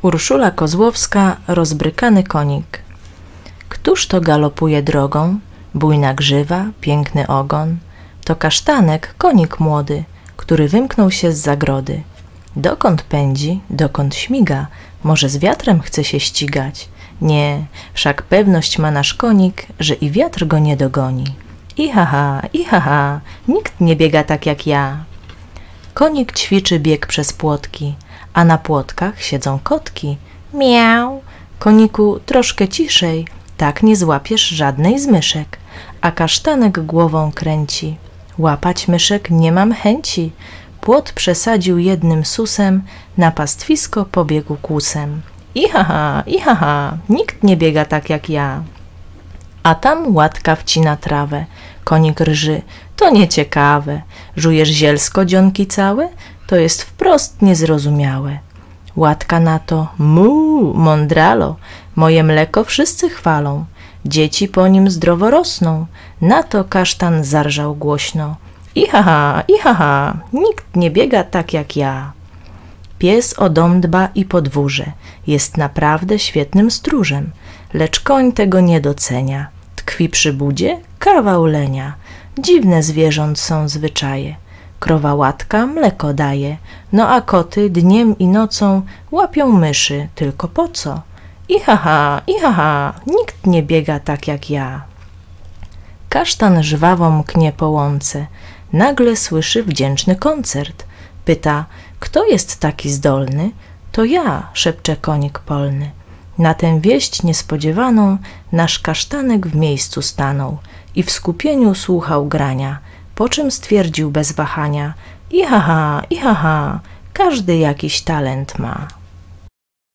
Urszula Kozłowska, Rozbrykany konik. Któż to galopuje drogą? Bujna grzywa, piękny ogon. To kasztanek, konik młody, który wymknął się z zagrody. Dokąd pędzi, dokąd śmiga? Może z wiatrem chce się ścigać? Nie, wszak pewność ma nasz konik, że i wiatr go nie dogoni. I ha ha, nikt nie biega tak jak ja. Konik ćwiczy bieg przez płotki, a na płotkach siedzą kotki. Miau! Koniku, troszkę ciszej, tak nie złapiesz żadnej z myszek. A kasztanek głową kręci. Łapać myszek nie mam chęci. Płot przesadził jednym susem, na pastwisko pobiegł kłusem. I ha ha, nikt nie biega tak jak ja. A tam łatka wcina trawę. Konik rży, to nieciekawe. Żujesz zielsko dzionki całe? To jest wprost niezrozumiałe. Łatka na to, mu, mądralo, moje mleko wszyscy chwalą. Dzieci po nim zdrowo rosną. Na to kasztan zarżał głośno. I ha, nikt nie biega tak jak ja. Pies o dom dba i podwórze, jest naprawdę świetnym stróżem, lecz koń tego nie docenia. Tkwi przy budzie kawał lenia. Dziwne zwierząt są zwyczaje. Krowa łatka mleko daje, no a koty dniem i nocą łapią myszy, tylko po co? I ha, nikt nie biega tak jak ja. Kasztan żwawo mknie po łące, nagle słyszy wdzięczny koncert. Pyta, kto jest taki zdolny? To ja, szepcze konik polny. Na tę wieść niespodziewaną nasz kasztanek w miejscu stanął i w skupieniu słuchał grania, po czym stwierdził bez wahania: i ha, każdy jakiś talent ma.